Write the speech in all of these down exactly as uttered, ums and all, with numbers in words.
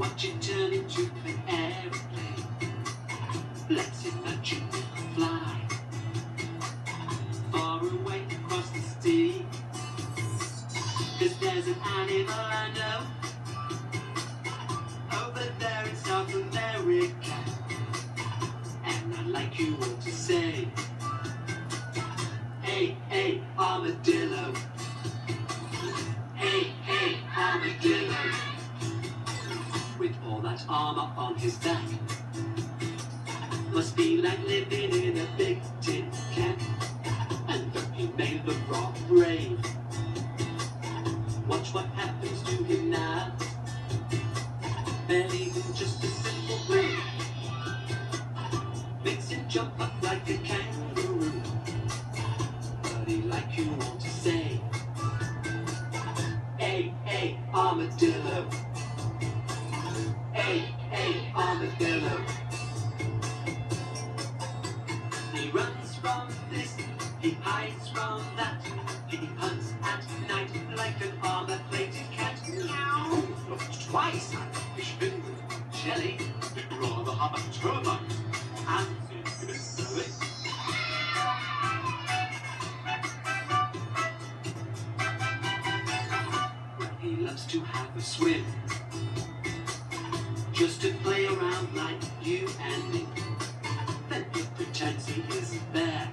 watch it turn into an aeroplane. Let's imagine it'll fly far away across the sea. 'Cause there's an animal I know over there in South America, and I'd like you all to say, hey, hey, armadillo. Hey, hey, armadillo. With all that armor on his back, must be like living in a big tin can. And though he made the rock brave, watch what happens to him now. Barely even just a simple wave makes him jump up like a kangaroo. Buddy, like you want to say, hey, hey, armadillo. Hey, hey, armadillo. He runs from this, he hides from that. He hunts at night like an armor-plated cat. Meow. Twice I've fish fin with jelly. I'd rather have a turbine. And it's it. Well, he loves to have a swim, just to play around like you and me. Then he pretends he isn't there,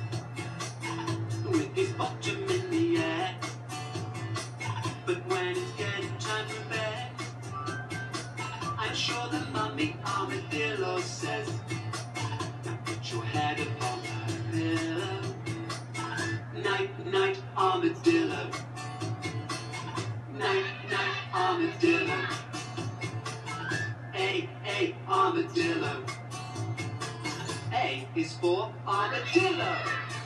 with his bottom in the air. But when it's getting time for bed, I'm sure the mummy armadillo says, now put your head upon her pillow. Night, night, armadillo. Night, night, armadillo. Hey, hey, armadillo. A is for armadillo.